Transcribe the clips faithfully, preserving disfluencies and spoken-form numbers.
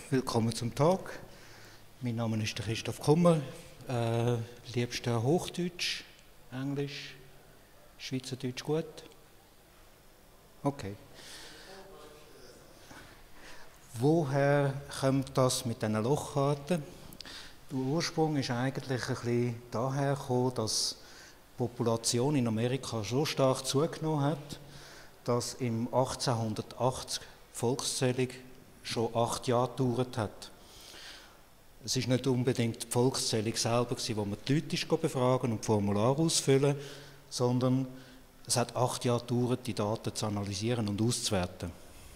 willkommen zum Talk. Mein Name ist Christoph Kummer. Äh, liebst du Hochdeutsch, Englisch, Schweizerdeutsch gut? Okay. Woher kommt das mit diesen Lochkarten? Der Ursprung ist eigentlich ein bisschen daher gekommen, dass die Population in Amerika so stark zugenommen hat, dass im achtzehnhundertachtzig die Volkszählung schon acht Jahre gedauert hat. Es ist nicht unbedingt die Volkszählung selber, wo man die Leute befragen und Formulare ausfüllen, sondern es hat acht Jahre gedauert, die Daten zu analysieren und auszuwerten.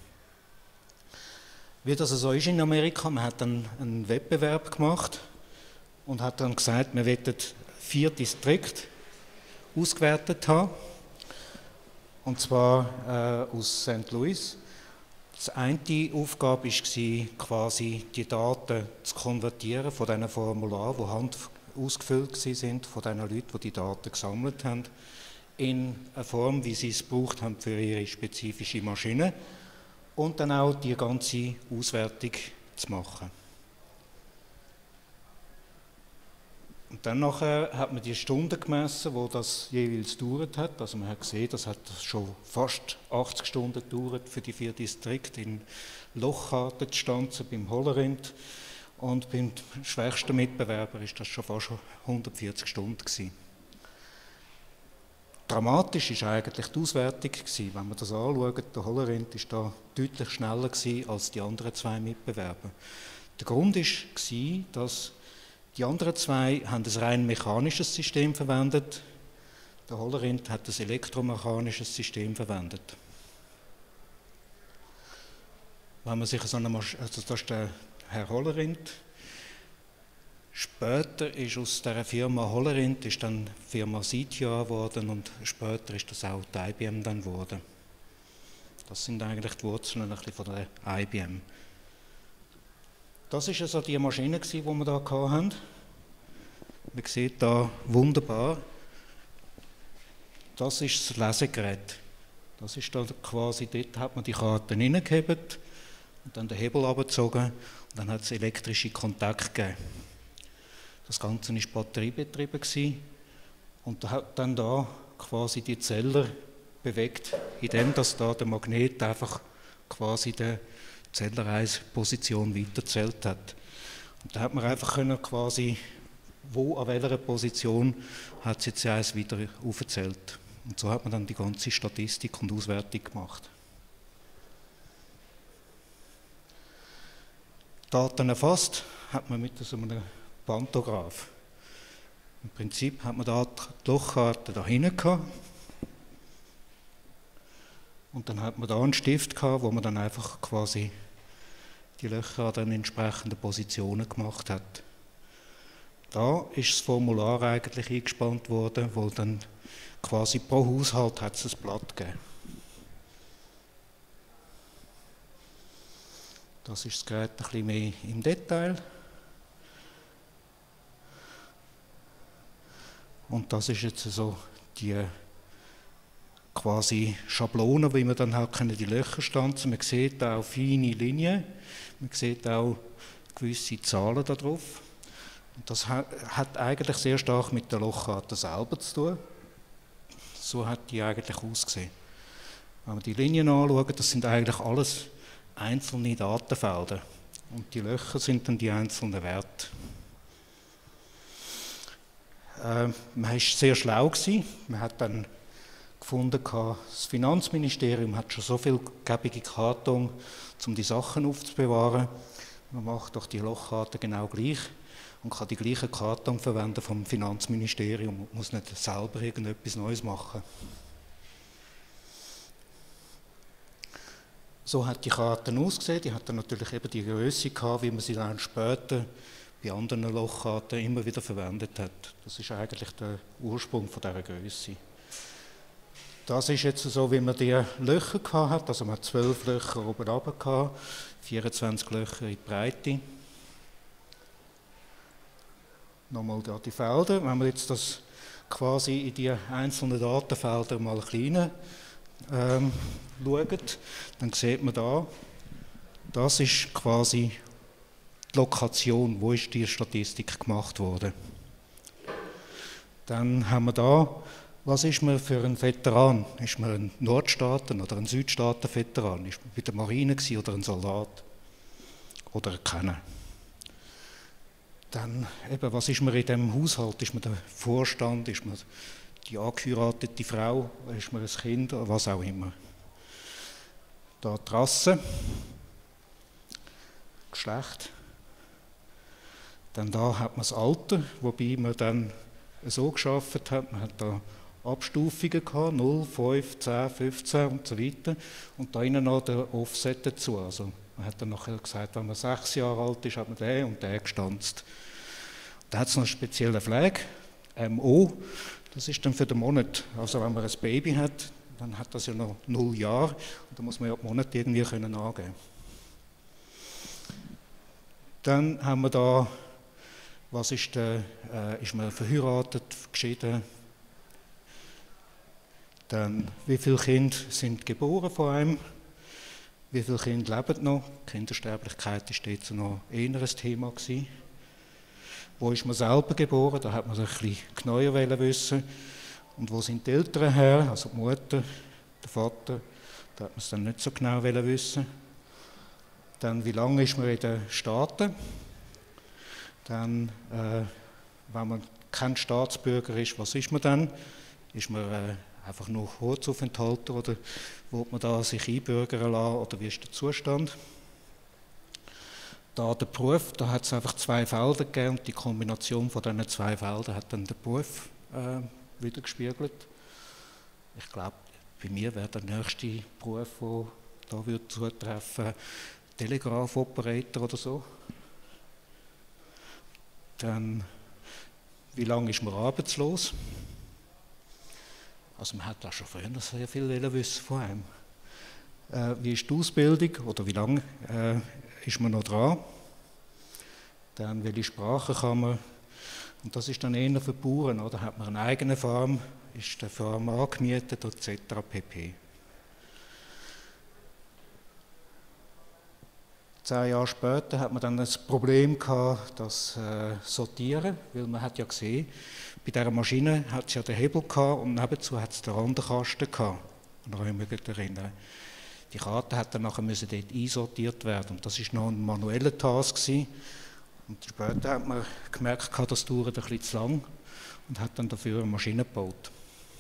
Wie das so ist in Amerika, man hat dann einen Wettbewerb gemacht und hat dann gesagt, wir wollen vier Distrikte ausgewertet haben, und zwar äh, aus Sankt Louis. Die eine Aufgabe war, quasi die Daten zu konvertieren von diesen Formularen, die hand ausgefüllt waren, von den Leuten, die die Daten gesammelt haben, in eine Form, wie sie es gebraucht haben für ihre spezifische Maschine, und dann auch die ganze Auswertung zu machen. Und dann nachher hat man die Stunden gemessen, wo das jeweils gedauert hat. Also man hat gesehen, das hat schon fast achtzig Stunden gedauert für die vier Distrikte in Lochkarten zu stanzen beim Hollerrind. Und beim schwächsten Mitbewerber ist das schon fast hundertvierzig Stunden gewesen. Dramatisch war eigentlich die Auswertung gewesen. Wenn man das anschaut, der Hollerrind ist da deutlich schneller gewesen als die anderen zwei Mitbewerber. Der Grund war, dass die anderen zwei haben ein rein mechanisches System verwendet. Der Hollerrind hat ein elektromechanisches System verwendet. Wenn man sich so eine Masch- also das ist der Herr Hollerrind. Später ist aus der Firma Hollerrind ist dann die Firma Cytia geworden und später ist das auch die I B M dann geworden. Das sind eigentlich die Wurzeln ein bisschen von der I B M. Das war also die Maschine, die wir hier hatten. Man sieht hier wunderbar, das ist das Lesegerät. Das ist da quasi, dort hat man die Karten hineingehebt und dann den Hebel abgezogen und dann hat es elektrische Kontakte gegeben. Das Ganze war batteriebetrieben und da hat dann da quasi die Zähler bewegt, indem das da der Magnet einfach quasi der Zählerreisposition weiterzählt hat. Und da hat man einfach können quasi, wo, an welcher Position hat es jetzt eins wieder aufgezählt. Und so hat man dann die ganze Statistik und Auswertung gemacht. Daten erfasst hat man mit so einem Pantograph. Im Prinzip hat man da die Lochkarte da hinten gehabt. Und dann hat man da einen Stift gehabt, wo man dann einfach quasi die Löcher an den entsprechenden Positionen gemacht hat. Da ist das Formular eigentlich eingespannt worden, wo dann quasi pro Haushalt hat es ein Blatt gegeben. Das ist das Gerät ein bisschen mehr im Detail. Und das ist jetzt so die quasi Schablone, wie man dann halt die Löcher stanzen. Man sieht auch feine Linien, man sieht auch gewisse Zahlen da drauf. Und das hat eigentlich sehr stark mit der Lochkarte selber zu tun. So hat die eigentlich ausgesehen. Wenn man die Linien anschaut, das sind eigentlich alles einzelne Datenfelder. Und die Löcher sind dann die einzelnen Werte. Äh, man war sehr schlau gewesen. Man hat dann gefunden, das Finanzministerium hat schon so viel gebige Karton, um die Sachen aufzubewahren. Man macht doch die Lochkarte genau gleich und kann die gleichen Karton verwenden vom Finanzministerium und muss nicht selber irgendetwas Neues machen. So hat die Karte ausgesehen. Die hat dann natürlich eben die Größe gehabt, wie man sie dann später bei anderen Lochkarten immer wieder verwendet hat. Das ist eigentlich der Ursprung von dieser Größe. Das ist jetzt so, wie man die Löcher gehabt hat. Also man hat zwölf Löcher oben runter gehabt, vierundzwanzig Löcher in die Breite. Nochmal da die Felder. Wenn man jetzt das quasi in die einzelnen Datenfelder mal kleiner ähm, schaut, dann sieht man da, das ist quasi Lokation, wo ist die Statistik gemacht worden. Dann haben wir da, was ist man für ein Veteran? Ist man ein Nordstaaten- oder ein Südstaaten-Veteran? Ist man bei der Marine gewesen oder ein Soldat? Oder ein Kenner? Dann eben, was ist man in diesem Haushalt? Ist man der Vorstand? Ist man die angeheiratete Frau? Ist man ein Kind? Oder was auch immer. Da die Rasse, Geschlecht. Dann da hat man das Alter, wobei man dann so geschafft hat, man hat da Abstufungen gehabt, null, fünf, zehn, fünfzehn und so weiter. Und da innen noch der Offset dazu. Also man hat dann nachher gesagt, wenn man sechs Jahre alt ist, hat man den und den gestanzt. Da hat es noch einen speziellen Flag, M O, das ist dann für den Monat. Also wenn man ein Baby hat, dann hat das ja noch null Jahre und da muss man ja die Monate irgendwie können angeben. Dann haben wir da, was ist der, äh, ist man verheiratet, geschieden? Dann, wie viele Kinder sind geboren von einem? Wie viele Kinder leben noch? Die Kindersterblichkeit war dort noch eher ein Thema gewesen. Wo ist man selber geboren? Da hat man ein bisschen genauer wissen. Und wo sind die Eltern her? Also die Mutter, der Vater, da hat man es dann nicht so genau wissen. Dann, wie lange ist man in den Staaten? Dann, äh, wenn man kein Staatsbürger ist, was ist man dann? Ist man äh, einfach nur Kurzaufenthalter oder will man da sich einbürgern lassen oder wie ist der Zustand? Da der Beruf, da hat es einfach zwei Felder gegeben und die Kombination von diesen zwei Feldern hat dann den Beruf äh, wieder gespiegelt. Ich glaube, bei mir wäre der nächste Beruf, der da würde zutreffen, Telegraph-Operator oder so. Dann, wie lange ist man arbeitslos? Also man hat auch schon früher sehr viel wissen von einem. Äh, wie ist die Ausbildung oder wie lange äh, ist man noch dran? Dann, welche Sprache kann man? Und das ist dann eher für Bauern, oder? Hat man eine eigene Farm, ist der Farm angemietet et cetera pp. Zehn Jahre später hat man dann das Problem gehabt, das äh, Sortieren, weil man hat ja gesehen, bei dieser Maschine hat es ja den Hebel gehabt und nebenzu hat es den Randenkasten gehabt. Und da können wir mich erinnern. Die Karte hat dann nachher müssen dort einsortiert werden und das war noch ein manueller Task gewesen. Und später hat man gemerkt, das dauert ein bisschen zu lang und hat dann dafür eine Maschine gebaut.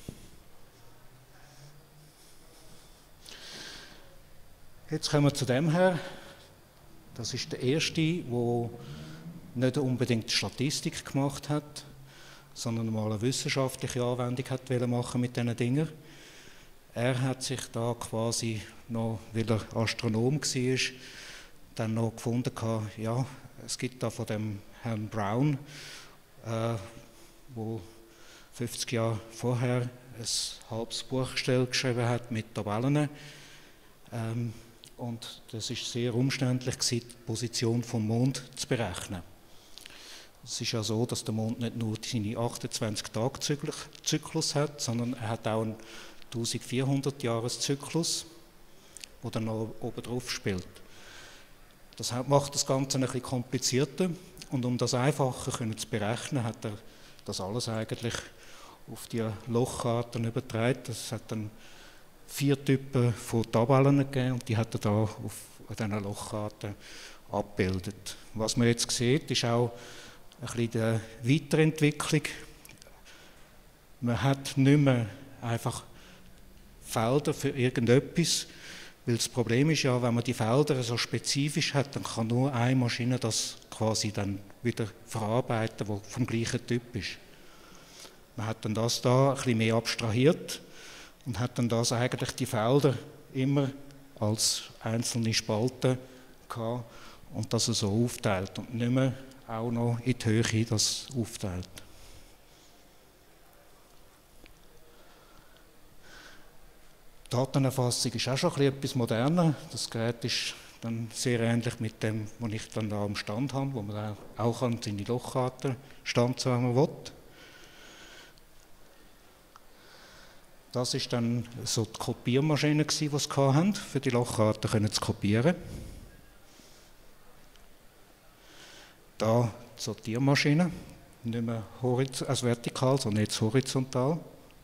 Jetzt kommen wir zu dem her. Das ist der erste, der nicht unbedingt Statistik gemacht hat, sondern mal eine wissenschaftliche Anwendung hat machen mit diesen Dingen. Er hat sich da quasi noch, weil er Astronom war, dann noch gefunden, ja, es gibt da von dem Herrn Brown, äh, wo fünfzig Jahre vorher ein halbes Buchgestell geschrieben hat mit Tabellen. Ähm, und das ist sehr umständlich gewesen, die Position vom Mond zu berechnen. Es ist ja so, dass der Mond nicht nur seine achtundzwanzig-Tage-Zyklus hat, sondern er hat auch einen eintausendvierhundert-Jahres-Zyklus, der dann noch oben drauf spielt. Das macht das Ganze ein bisschen komplizierter und um das einfacher zu berechnen, hat er das alles eigentlich auf die Lochkarten übertragen. Das hat dann vier Typen von Tabellen gegeben und die hat er da auf diesen Lochkarten abgebildet. Was man jetzt sieht, ist auch ein bisschen die Weiterentwicklung. Man hat nicht mehr einfach Felder für irgendetwas, weil das Problem ist ja, wenn man die Felder so spezifisch hat, dann kann nur eine Maschine das quasi dann wieder verarbeiten, die vom gleichen Typ ist. Man hat dann das da ein bisschen mehr abstrahiert und hat dann das eigentlich die Felder immer als einzelne Spalten gehabt und das so aufteilt und nicht mehr auch noch in die Höhe das aufteilt. Die Datenerfassung ist auch schon etwas moderner. Das Gerät ist dann sehr ähnlich mit dem, was ich dann da am Stand habe, wo man auch in die Lochkarte stand, wenn man will. Das war dann so die Kopiermaschine, die sie hatten, für die Lochkarten zu kopieren. da die Sortiermaschine, nicht mehr also vertikal, sondern jetzt horizontal.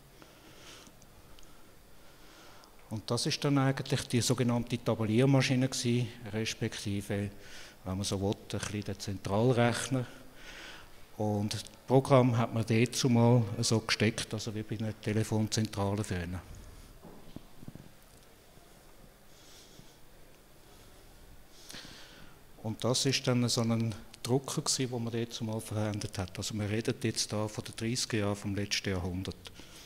Und das ist dann eigentlich die sogenannte Tabelliermaschine gewesen, respektive, wenn man so will, ein bisschen der Zentralrechner. Und das Programm hat man dort zumal so gesteckt, also wie bei einer Telefonzentrale früher. Und das ist dann so ein Drucker gewesen, den man dort zumal verwendet hat. Also wir reden jetzt hier von den dreißiger Jahren vom letzten Jahrhundert.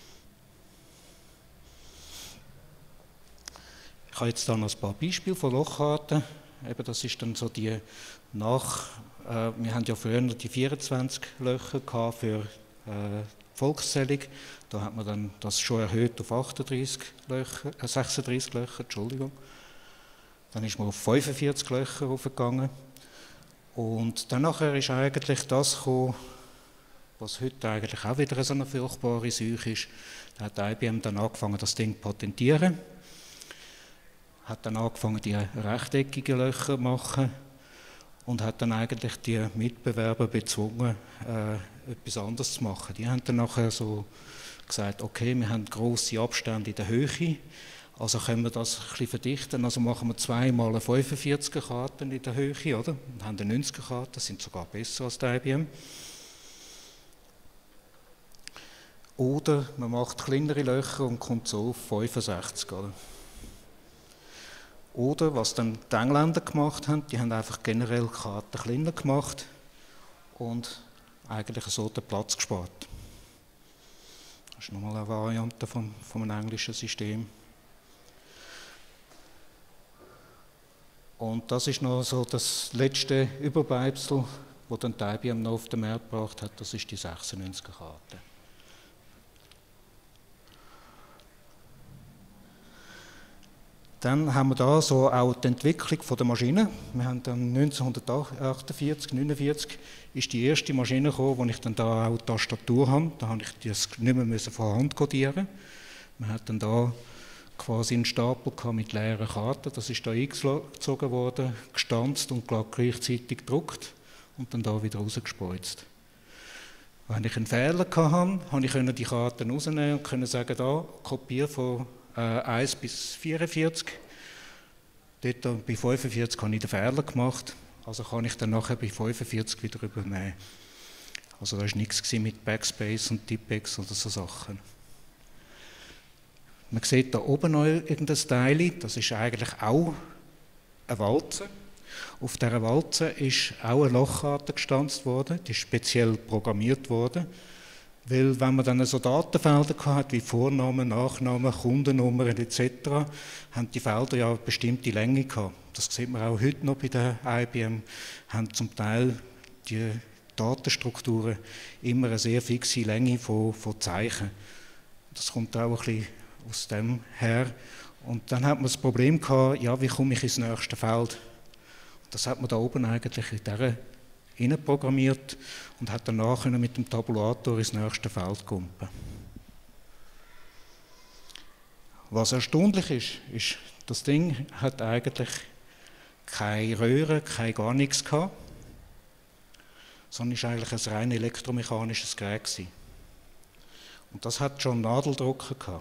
Ich habe jetzt da noch ein paar Beispiele von Lochkarten. Eben, das ist dann so die nach, äh, wir haben ja früher die vierundzwanzig Löcher gehabt für äh, Volkszählung. Da hat man dann das schon erhöht auf achtunddreißig Löcher, äh, sechsunddreißig Löcher, Entschuldigung. Dann ist man auf fünfundvierzig Löcher hochgegangen. Und dann nachher ist eigentlich das gekommen, was heute eigentlich auch wieder so eine furchtbare Seuche ist. Da hat I B M dann angefangen, das Ding zu patentieren. Hat dann angefangen, die rechteckigen Löcher zu machen und hat dann eigentlich die Mitbewerber bezwungen, äh, etwas anderes zu machen. Die haben dann nachher so gesagt, okay, wir haben grosse Abstände in der Höhe, also können wir das ein bisschen verdichten, also machen wir zweimal eine fünfundvierziger Karten in der Höhe, oder? Und haben eine neunziger Karten, sind sogar besser als die I B M. Oder man macht kleinere Löcher und kommt so auf fünfundsechzig, oder? Oder was dann die Engländer gemacht haben, die haben einfach generell Karten kleiner gemacht und eigentlich so den Platz gespart. Das ist nochmal eine Variante vom, vom englischen System. Und das ist noch so das letzte Überbleibsel, das dann die I B M noch auf den Markt gebracht hat, das ist die sechsundneunziger Karte. Dann haben wir da so auch die Entwicklung von der Maschine. Wir haben dann neunzehnhundertachtundvierzig, neunundvierzig ist die erste Maschine gekommen, wo ich dann da auch die Tastatur habe. Da habe ich das nicht mehr von Hand codieren. Man hat dann da quasi einen Stapel mit leeren Karten. Das ist da eingezogen worden, gestanzt und gleichzeitig gedruckt und dann da wieder rausgespeuzt. Wenn ich einen Fehler hatte, konnte ich die Karten rausnehmen und konnte sagen, da, kopiere von eins bis vierundvierzig. Dort bei fünfundvierzig habe ich den Fehler gemacht, also kann ich dann nachher bei fünfundvierzig wieder übernehmen. Also da war nichts mit Backspace und Tipex oder so Sachen. Man sieht da oben noch irgendein Teil, das ist eigentlich auch eine Walze. Auf dieser Walze ist auch eine Lochkarte gestanzt worden, die ist speziell programmiert worden. Weil wenn man dann so Datenfelder hatte, wie Vornamen, Nachnamen, Kundennummern et cetera, haben die Felder ja eine bestimmte Länge gehabt. Das sieht man auch heute noch bei der I B M, haben zum Teil die Datenstrukturen immer eine sehr fixe Länge von, von Zeichen. Das kommt auch ein bisschen aus dem her. Und dann hat man das Problem gehabt, ja, wie komme ich ins nächste Feld? Das hat man da oben eigentlich in dieser innen programmiert und hat danach mit dem Tabulator ins nächste Feld kumpen. Was erstaunlich ist, ist, das Ding hat eigentlich keine Röhre, kein gar nichts gehabt, sondern ist eigentlich ein rein elektromechanisches Gerät gewesen. Und das hat schon Nadeldrucker gehabt.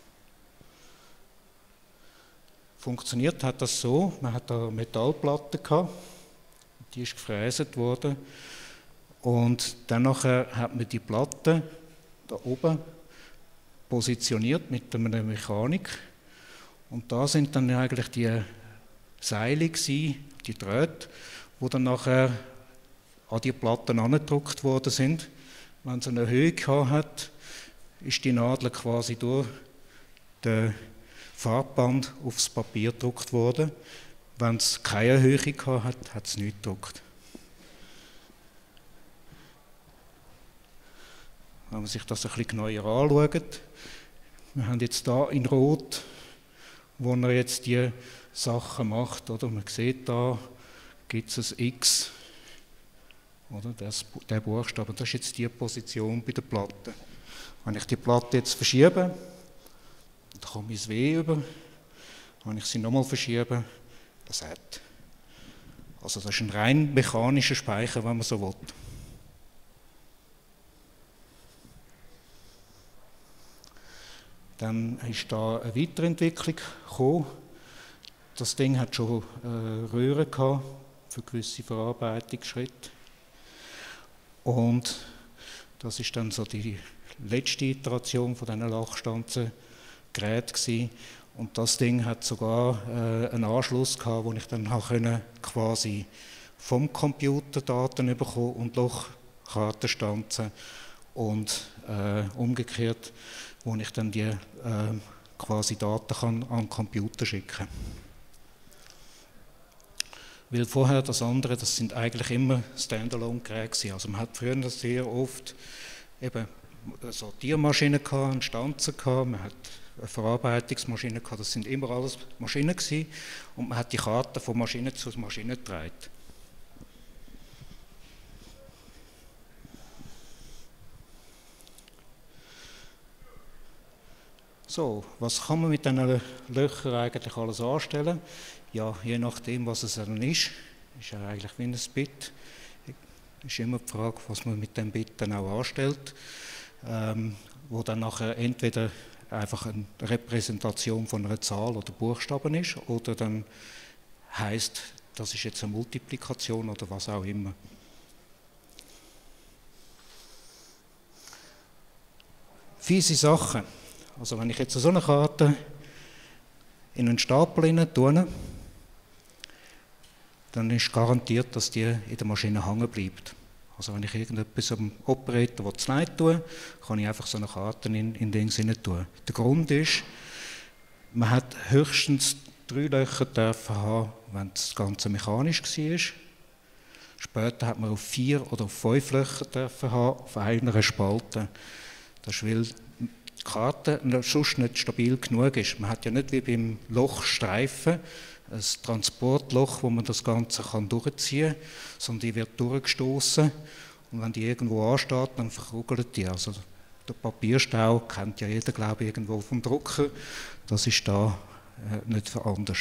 Funktioniert hat das so, man hat da eine Metallplatte gehabt, die ist gefräset worden und dann nachher hat man die Platte da oben positioniert mit einer Mechanik und da sind dann eigentlich die Seile gewesen, die Drähte, die dann nachher an die Platten angedruckt worden sind. Wenn es eine Höhe hat, ist die Nadel quasi durch den Farbband aufs Papier gedruckt worden. Wenn es keine Höhe hat, hat es nichts gedruckt. Wenn man sich das ein bisschen genauer anschaut, wir haben jetzt hier in Rot, wo er jetzt die Sachen macht, oder? Man sieht da, gibt es ein X, oder? Das, der Buchstabe, das ist jetzt die Position bei der Platte. Wenn ich die Platte jetzt verschiebe, dann komme ich das W über. Wenn ich sie nochmal verschiebe, das hat. Also das ist ein rein mechanischer Speicher, wenn man so will. Dann ist da eine Weiterentwicklung gekommen. Das Ding hat schon äh, Röhren gehabt für gewisse Verarbeitungsschritte. Und das ist dann so die letzte Iteration von diesen Lachstanzengeräten gewesen. Und das Ding hat sogar äh, einen Anschluss gehabt, wo ich dann können, quasi vom Computer Daten bekommen und Lochkarten stanzen und äh, umgekehrt, wo ich dann die äh, quasi Daten kann an den Computer schicken kann. Weil vorher das andere, das sind eigentlich immer Standalone-Geräte. Also man hat früher sehr oft eben so Tiermaschinen gehabt, einen Stanzer gehabt, man hat eine Verarbeitungsmaschine gehabt, das sind immer alles Maschinen gewesen und man hat die Karten von Maschine zu Maschine getragen. So, was kann man mit diesen Löchern eigentlich alles anstellen? Ja, je nachdem, was es dann ist, ist ja eigentlich wie ein Bit. Ist immer die Frage, was man mit dem Bit dann auch anstellt, ähm, wo dann nachher entweder einfach eine Repräsentation von einer Zahl oder Buchstaben ist oder dann heißt, das ist jetzt eine Multiplikation oder was auch immer. Fiese Sachen. Also wenn ich jetzt so eine Karte in einen Stapel hinein tue, dann ist garantiert, dass die in der Maschine hängen bleibt. Also wenn ich irgendetwas am Operator zu leid tue, kann ich einfach so eine Karte in, in den Sinne tun. Der Grund ist, man hat höchstens drei Löcher dürfen haben, wenn das Ganze mechanisch war. Später hat man auf vier oder auf fünf Löcher dürfen haben, auf einer Spalte. Das ist, weil die Karte sonst nicht stabil genug ist. Man hat ja nicht wie beim Lochstreifen ein Transportloch, wo man das Ganze kann durchziehen kann, sondern die wird durchgestoßen und wenn die irgendwo ansteht, dann verkugelt die. Also der Papierstau kennt ja jeder, glaube ich, irgendwo vom Drucker. Das ist da äh, nicht anders.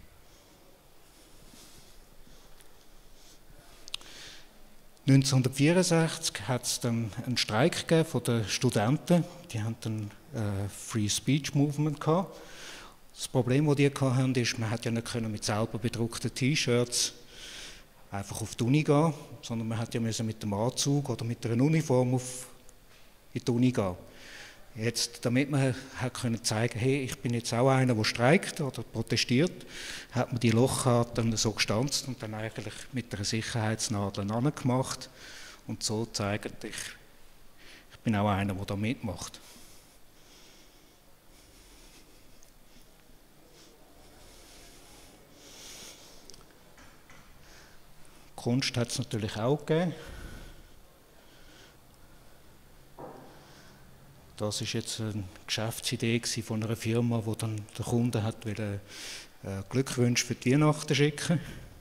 neunzehnhundertvierundsechzig hat es dann einen Streik gegeben von den Studenten. Die haben dann äh, Free Speech Movement gehabt. Das Problem, das die hatten, ist, man hat ja nicht mit selber bedruckten T-Shirts einfach auf die Uni gehen, sondern man hat ja mit dem Anzug oder mit einer Uniform auf in die Uni gehen. Jetzt, damit man hat können zeigen, hey, ich bin jetzt auch einer, der streikt oder protestiert, hat man die Lochkarten so gestanzt und dann eigentlich mit einer Sicherheitsnadel angemacht und so zeigt, ich, ich bin auch einer, der da mitmacht. Kunst hat es natürlich auch gegeben. Das ist jetzt eine Geschäftsidee von einer Firma, die dann der Kunde hat wollte, äh, Glückwünsche für die Weihnachten schicken.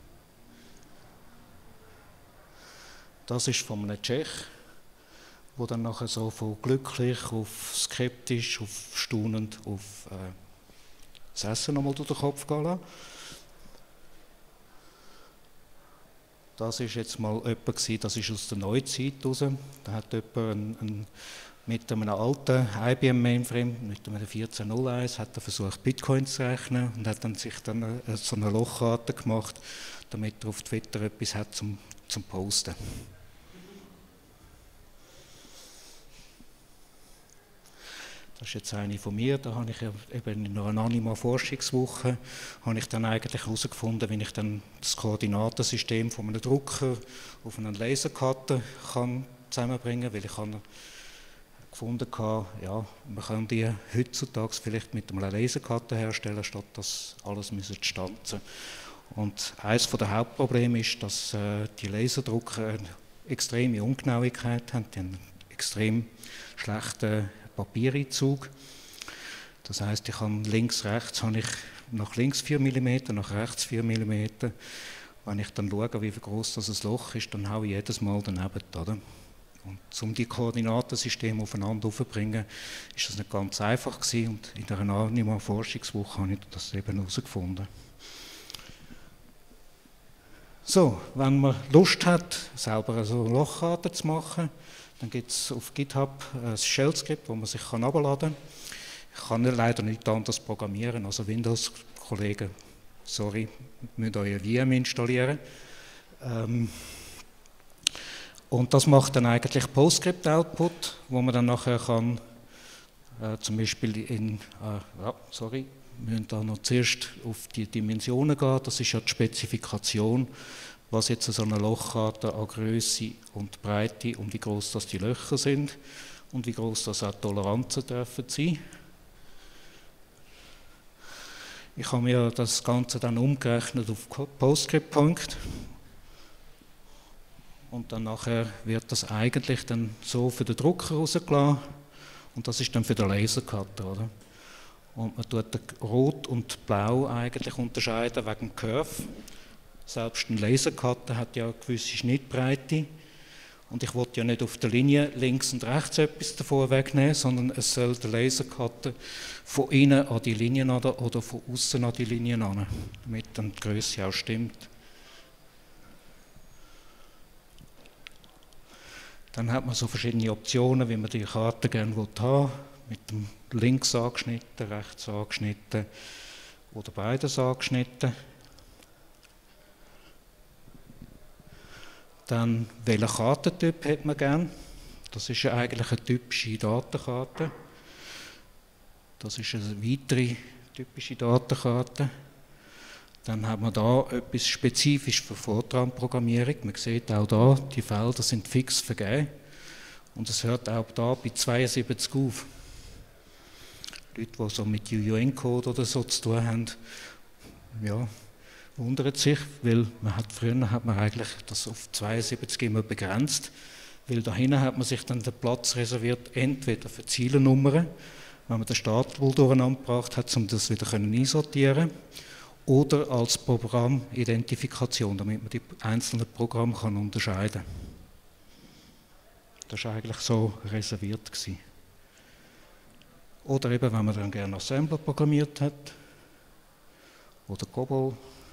Das ist von einem Tschech, der dann nachher so von glücklich auf skeptisch, auf staunend, auf äh, das Essen nochmal durch den Kopf gehen lassen. Das ist jetzt mal jemand, das ist aus der Neuzeit raus. Da hat jemand ein, ein, mit einem alten I B M Mainframe, mit einem vierzehn null eins, hat er versucht, Bitcoin zu rechnen und hat dann sich dann eine, so eine Lochkarte gemacht, damit er auf Twitter etwas hat zum, zum Posten. Das ist jetzt eine von mir, da habe ich eben in einer Anima-Forschungswoche habe ich dann eigentlich herausgefunden, wie ich dann das Koordinatensystem von einem Drucker auf eine Laserkarte kann zusammenbringen, weil ich habe gefunden habe, ja, man kann die heutzutage vielleicht mit einer Laserkarte herstellen, statt das alles müssen stanzen. Und eines der Hauptprobleme ist, dass äh, die Laserdrucker eine extreme Ungenauigkeit haben, die haben einen extrem schlechten Papiereinzug. Das heisst, ich habe links, rechts, habe ich nach links vier Millimeter, nach rechts vier Millimeter. Wenn ich dann schaue, wie groß das Loch ist, dann haue ich jedes Mal daneben. Oder? Und um die Koordinatensysteme aufeinander aufzubringen, ist das nicht ganz einfach gewesen. Und in der Anima-Forschungswoche habe ich das eben herausgefunden. So, wenn man Lust hat, selber so Lochkarten zu machen, dann gibt es auf GitHub ein Shell-Skript, das man sich herunterladen kann. Ich kann leider nicht anders programmieren, also Windows-Kollegen, sorry, müsst euer V M installieren. Ähm, und das macht dann eigentlich PostScript-Output, wo man dann nachher kann, äh, zum Beispiel in, äh, ja, sorry, wir müssen da noch zuerst auf die Dimensionen gehen, das ist ja die Spezifikation, was jetzt so eine Lochkarte an Größe und Breite und wie groß das die Löcher sind und wie groß das auch Toleranzen dürfen sein. Ich habe mir das Ganze dann umgerechnet auf PostScript-Punkt und dann nachher wird das eigentlich dann so für den Drucker rausgelassen und das ist dann für den Lasercutter, oder? Und man tut Rot und Blau eigentlich unterscheiden wegen dem Curve. Selbst ein Lasercutter hat ja eine gewisse Schnittbreite und ich wollte ja nicht auf der Linie links und rechts etwas davon wegnehmen, sondern es soll der Lasercutter von innen an die Linien an oder von außen an die Linien an, damit dann die Größe auch stimmt. Dann hat man so verschiedene Optionen, wie man die Karte gerne haben will, mit dem links angeschnitten, rechts angeschnitten oder beides angeschnitten. Dann, welchen Kartentyp hat man gern? Das ist ja eigentlich eine typische Datenkarte. Das ist eine weitere typische Datenkarte. Dann haben wir da etwas spezifisch für Fortran-Programmierung. Man sieht auch da, die Felder sind fix vergeben. Und es hört auch da bei zweiundsiebzig auf. Leute, die so mit U U N-Code oder so zu tun haben, ja, wundern sich, weil man hat, früher hat man eigentlich das auf zweiundsiebzig immer begrenzt, weil da hinten hat man sich dann den Platz reserviert, entweder für Zielennummern, wenn man den Start wohl durcheinander gebracht hat, um das wieder einsortieren können, oder als Programmidentifikation, damit man die einzelnen Programme kann unterscheiden kann. Das war eigentlich so reserviert gewesen. Oder eben, wenn man dann gerne Assembler programmiert hat, oder Cobol,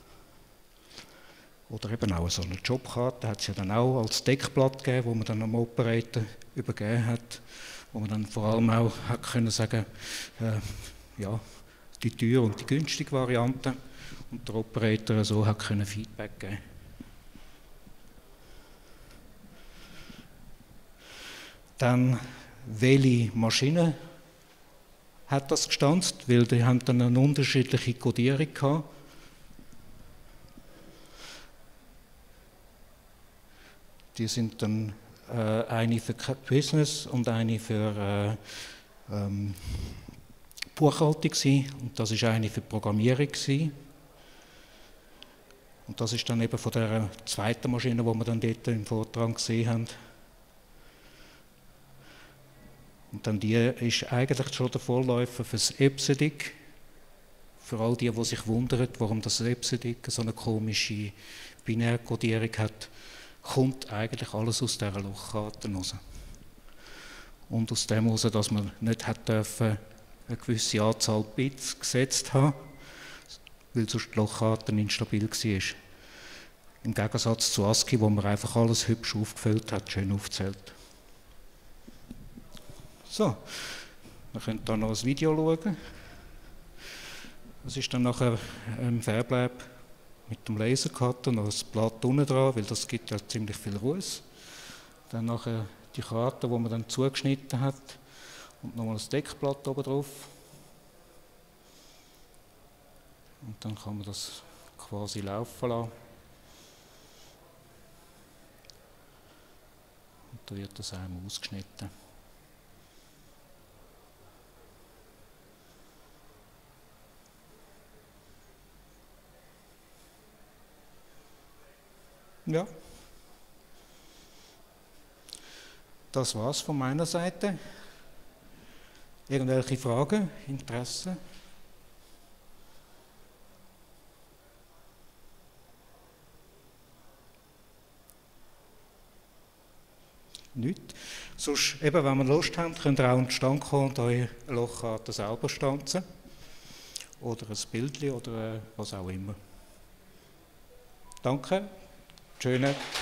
oder eben auch so eine Jobkarte, hat es ja dann auch als Deckblatt gegeben, wo man dann am Operator übergeben hat, wo man dann vor allem auch hat können sagen, äh, ja, die teure und die günstige Variante, und der Operator so hat können Feedback geben. Dann, welche Maschine hat das gestanzt, weil die haben dann eine unterschiedliche Codierung gehabt. Die sind dann äh, eine für Business und eine für äh, ähm, Buchhaltung gewesen, und das ist eine für Programmierung gewesen. Und das ist dann eben von der zweiten Maschine, die wir dann dort im Vortrag gesehen haben. Und dann die ist eigentlich schon der Vorläufer für das EBCDIC. Für all die, die sich wundern, warum das EBCDIC so eine komische Binärkodierung hat, kommt eigentlich alles aus dieser Lochkarte raus. Und aus dem heraus, dass man nicht hat dürfen, eine gewisse Anzahl Bits gesetzt haben, weil sonst die Lochkarte instabil war. Im Gegensatz zu ASCII, wo man einfach alles hübsch aufgefüllt hat, schön aufgezählt. So, wir können hier noch ein Video schauen. Das ist dann nachher im Fairlab mit dem Lasercutter noch ein Blatt unten dran, weil das gibt ja ziemlich viel Ruß. Dann nachher die Karte, die man dann zugeschnitten hat, und nochmal ein Deckblatt oben drauf. Und dann kann man das quasi laufen lassen. Und da wird das einmal ausgeschnitten. Ja, das war's von meiner Seite. Irgendwelche Fragen, Interesse? Nicht. Sonst, eben, wenn ihr Lust habt, könnt ihr auch an den Stand kommen und eure Lochkarte selber stanzen. Oder ein Bildchen oder was auch immer. Danke. Schöne.